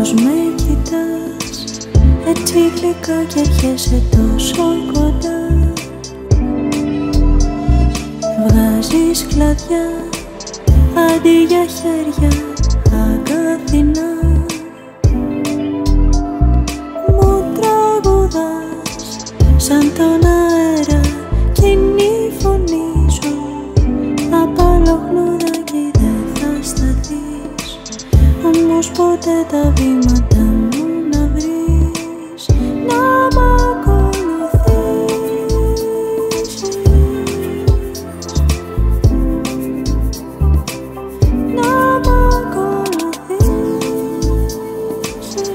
πως με κοιτάς έτσι γλυκά και έρχεσαι τόσο κοντά. Βγάζεις κλαδιά αντί για χέρια αγκαθινά. Μου τραγουδάς σαν τον αέρα κι είναι η φωνή σου απαλοχνούδακι δεν θα σταθείς. Όμως ποτέ τα βήματα μου να βρεις να μ' ακολουθήσεις. Να μ' ακολουθήσεις.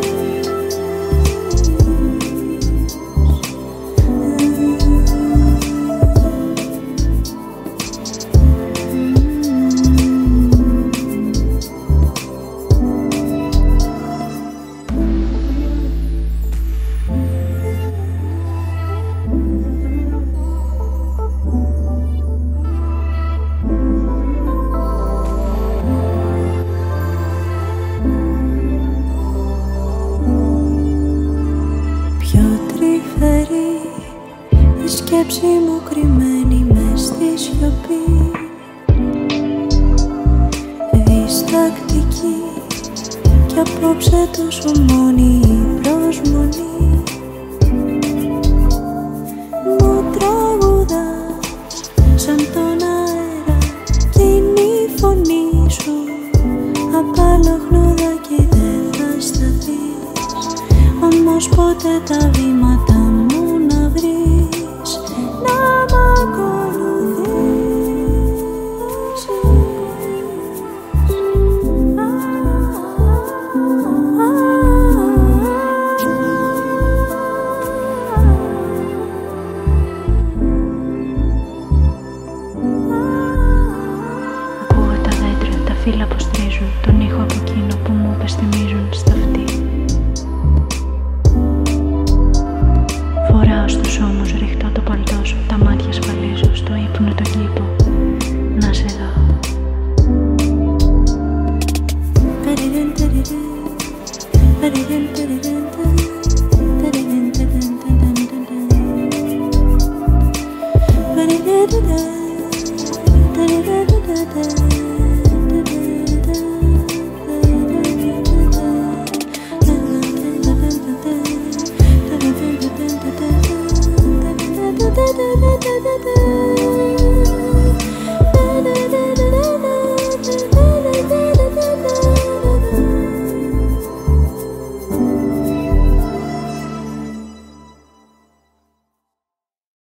Η σκέψη μου κρυμμένη μες στη σιωπή, διστακτική κι απόψε τόσο μόνη η προσμονή. Μου τραγουδάς σαν τον αέρα κι είναι η φωνή σου απαλοχνούδακι δεν θα σταθείς. Όμως ποτέ τα βήματα μου να βρεις να μ' ακολουθήσεις. Ακούω τα δέντρα, τα φύλλα πως τρίζουν, τον ήχο από εκείνο που μου είπες θυμίζουν στα αυτή. Φοράω στους ώμους, ριχτώ το παλτό σου, τα μάτια ασφαλίζω στο ύπνο τον κήπο. Να σε δω. Da da da da da da.